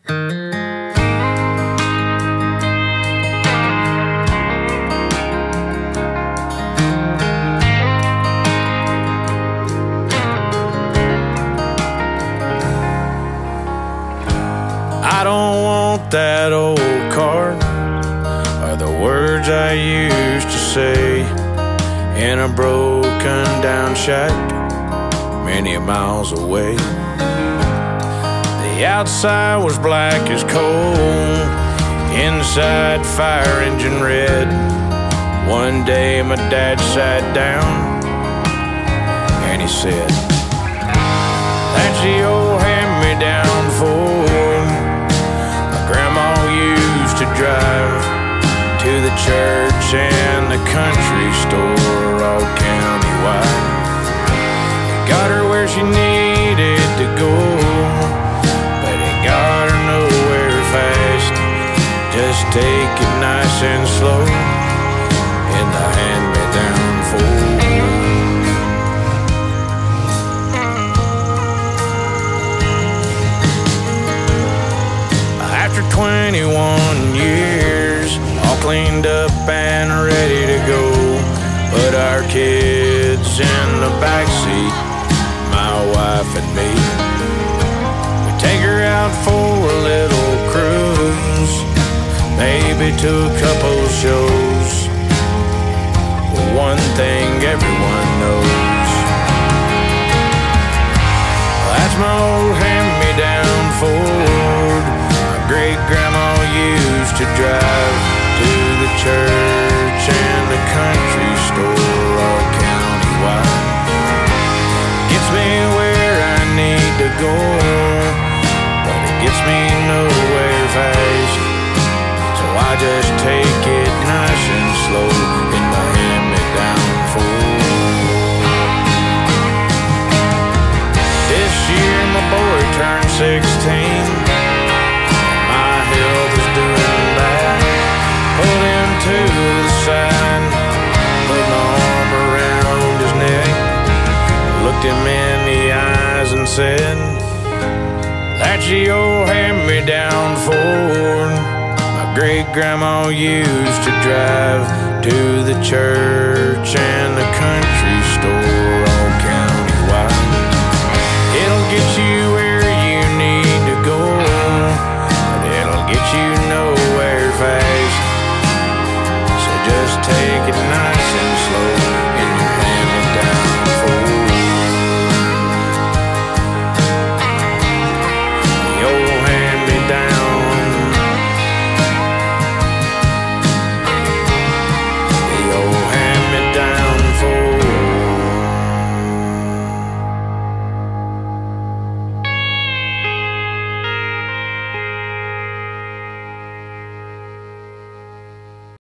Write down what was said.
I don't want that old car or the words I used to say in a broken down shack many miles away. The outside was black as coal, inside fire engine red. One day my dad sat down and he said, "That's the old hand-me-down Ford my grandma used to drive to the church and the country store all countywide. It got her where she needed to go, but it got her nowhere fast. Just take it nice and slow in the hand-me-down Ford." After 21 years, all cleaned up and ready to go, put our kids in the backseat, my wife and me. We take her out for a little cruise, maybe to a couple shows. One thing everyone knows, that's my old hand-me-down Ford my great-grandma used to drive to the church and the country store all countywide. Gets me where I need to go, but it gets me nowhere fast. So I just take it nice and slow in my hand-me-down Ford. This year my boy turned 16. My health is doing bad. Pulled him to the side, put my arm around his neck, looked him in the eyes and said, "That's the old hand-me-down Ford my great-grandma used to drive to the church and the country